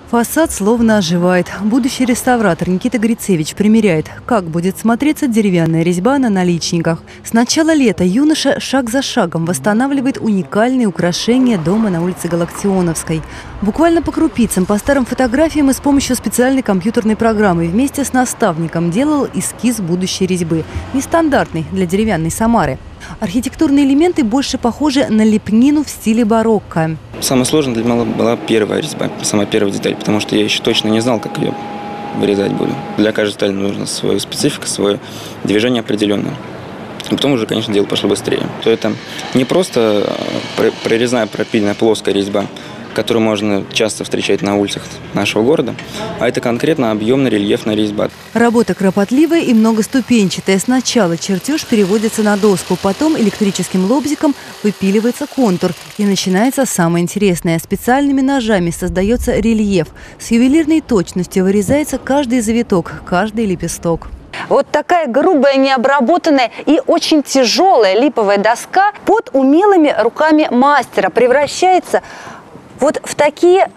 Фасад словно оживает. Будущий реставратор Никита Грицевич примеряет, как будет смотреться деревянная резьба на наличниках. С начала лета юноша шаг за шагом восстанавливает уникальные украшения дома на улице Галактионовской. Буквально по крупицам, по старым фотографиям и с помощью специальной компьютерной программы вместе с наставником делал эскиз будущей резьбы. Нестандартный для деревянной Самары. Архитектурные элементы больше похожи на лепнину в стиле барокко. Самое сложное для меня была первая резьба, самая первая деталь, потому что я еще точно не знал, как ее вырезать буду. Для каждой детали нужна своя специфика, свое движение определенное. А потом уже, конечно, дело пошло быстрее. То это не просто прорезная пропильная плоская резьба, которую можно часто встречать на улицах нашего города, а это конкретно объемно-рельефная резьба. Работа кропотливая и многоступенчатая. Сначала чертеж переводится на доску, потом электрическим лобзиком выпиливается контур. И начинается самое интересное. Специальными ножами создается рельеф. С ювелирной точностью вырезается каждый завиток, каждый лепесток. Вот такая грубая, необработанная и очень тяжелая липовая доска под умелыми руками мастера превращается вот в такие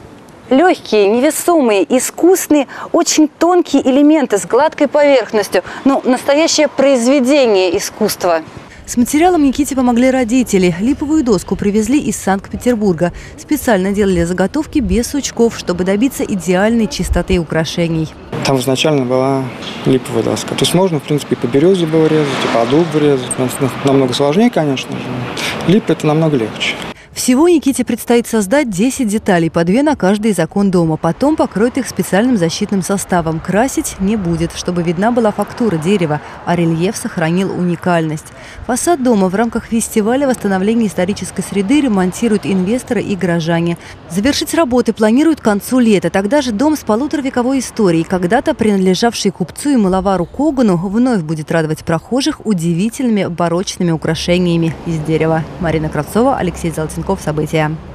легкие, невесомые, искусные, очень тонкие элементы с гладкой поверхностью. Ну, настоящее произведение искусства. С материалом Никите помогли родители. Липовую доску привезли из Санкт-Петербурга. Специально делали заготовки без сучков, чтобы добиться идеальной чистоты украшений. Там изначально была липовая доска. То есть можно, в принципе, и по березе было резать, и по дубу резать. Намного сложнее, конечно же. Липа – это намного легче. Всего Никите предстоит создать 10 деталей, по 2 на каждый из окон дома. Потом покроет их специальным защитным составом. Красить не будет, чтобы видна была фактура дерева, а рельеф сохранил уникальность. Фасад дома в рамках фестиваля восстановления исторической среды ремонтируют инвесторы и горожане. Завершить работы планируют к концу лета. Тогда же дом с полуторавековой историей, когда-то принадлежавший купцу и мыловару Когану, вновь будет радовать прохожих удивительными барочными украшениями из дерева. Марина Кравцова, Алексей Золотенков. События.